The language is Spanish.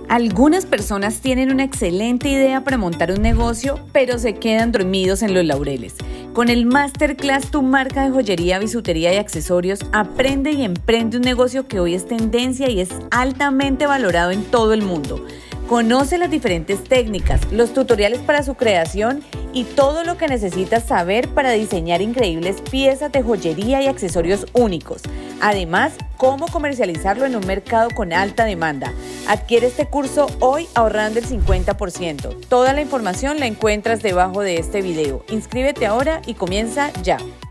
Algunas personas tienen una excelente idea para montar un negocio, pero se quedan dormidos en los laureles. Con el Masterclass Tu Marca de Joyería, Bisutería y Accesorios, aprende y emprende un negocio que hoy es tendencia y es altamente valorado en todo el mundo. Conoce las diferentes técnicas, los tutoriales para su creación y todo lo que necesitas saber para diseñar increíbles piezas de joyería y accesorios únicos. Además, cómo comercializarlo en un mercado con alta demanda. Adquiere este curso hoy ahorrando el 50%. Toda la información la encuentras debajo de este video. Inscríbete ahora y comienza ya.